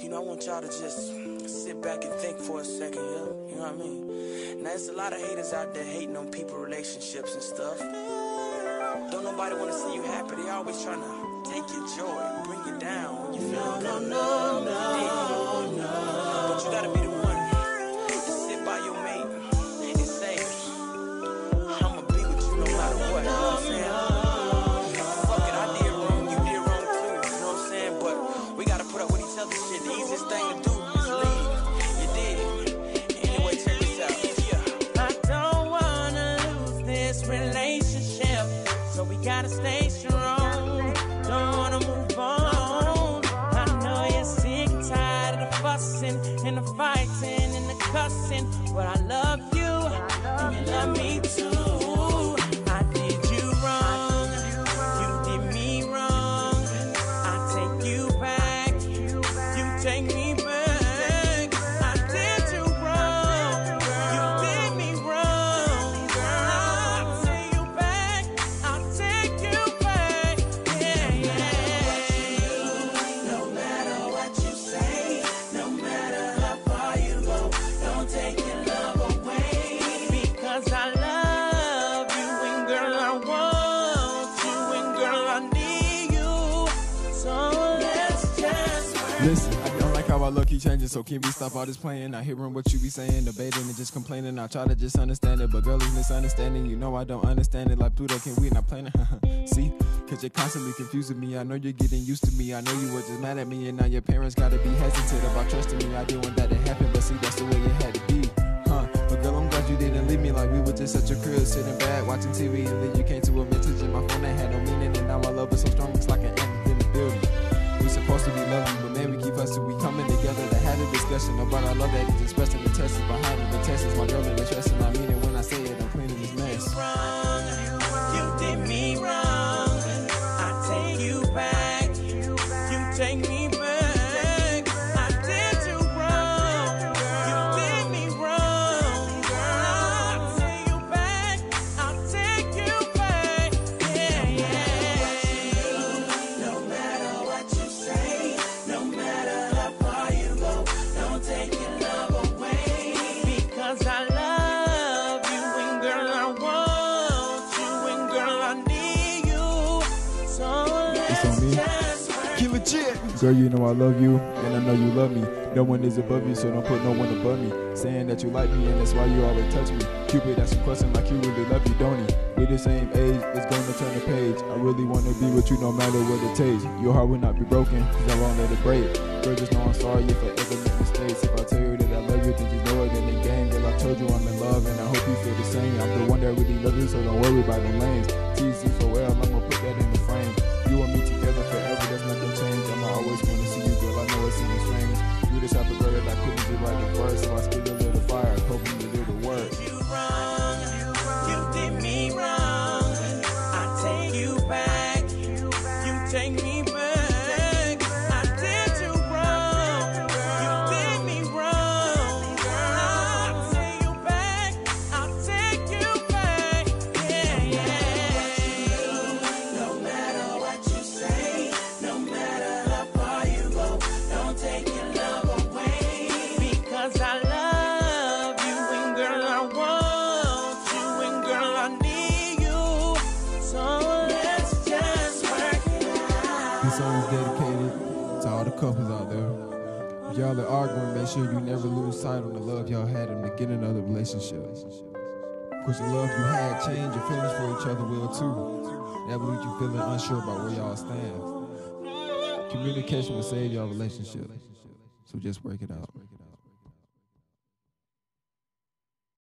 You know, I want y'all to just sit back and think for a second, you know what I mean? Now, there's a lot of haters out there hating on people, relationships and stuff. Don't nobody want to see you happy. They always trying to take your joy, bring you down. You feel me? No. But you gotta be the one to sit by your mate and say, I'ma be with you no matter what, you know what I'm saying? Fuck it, I did wrong, you did wrong too, you know what I'm saying? But we gotta put up with each other's shit. The easiest thing to do is leave. You did. Anyway, check this out. Yeah. I don't wanna lose this relationship, so we gotta stay strong. Don't wanna move on. I know you're sick and tired of the fussing and the fighting and the cussing, but I love you and you love me too. I did you wrong, you did me wrong. I take you back, you take me back. I did you wrong, you did me wrong, girl. I'll take you back, I'll take you back. Yeah. No matter what you say, no matter how far you go, don't take your love away. Because I love you and girl I want you and girl I need you. So let's just work. Listen, I don't like how I look keep changing, so can we stop all this playing? Not hearing what you be saying, debating and just complaining. I try to just understand it, but girl is misunderstanding. You know I don't understand it. Like Pluto, can we not plan it? See, cause you're constantly confusing me. I know you're getting used to me. I know you were just mad at me, and now your parents gotta be hesitant about trusting me. I didn't want that to happen, but see, that's the way it had to be. But girl, I'm glad you didn't leave me. Like we were just at your crib, sitting back, watching TV, and then you came to a message in my phone that had no meaning, and now my love is so strong, it's like an ant in the building. We supposed to be loving, but man, we keep fussing. We coming together to have a discussion about our love that is expressing the tests behind it. The test is my girl and the stress, and I mean it when I say it. I'm cleaning this mess. Wrong, you did me wrong. I take you back, you take me back. I did you wrong, you did me wrong, girl. I'll take you back, I'll take you back. Yeah. No matter what you say, no matter how far you go, don't take your love away. Because I love you and girl I want you and girl I need you. So let's on me. just work. Keep legit. Girl, you know I love you, and I know you love me. No one is above you, so don't put no one above me. Saying that you like me, and that's why you always touch me. Cupid, that's a question like you really love you, don't he? We're the same age, it's gonna turn the page. I really wanna be with you no matter what it takes. Your heart will not be broken, cause I won't let it break. Girl, just know I'm sorry if I ever make mistakes. If I tell you that I love you, then just know it in the game. Girl, I told you I'm in love, and I hope you feel the same. I'm the one that really loves you, so don't worry about the lanes. TC for well, I'ma put that in the frame. You and me together forever, that's not gonna change. I'ma always wanna see you, girl, I know it seems strange. You the type of girl that I couldn't get right at first, so I spit a little fire, hoping you do the work. You wrong, you did me wrong. I take you back, you take me back. I did you wrong, you did me wrong, girl. I'll take you back, I'll take you back. Yeah. No matter what you say, no matter how far you go, don't take your love away. Because I love you and girl I want you and girl I need you. So let's just work it out. This song is dedicated to all the couples out there. If y'all are arguing, make sure you never lose sight on the love y'all had in the beginning of the relationship. Cause the love you had changed, your feelings for each other will too. Never leave you feeling unsure about where y'all stand. Communication will save y'all relationship. So just work it out.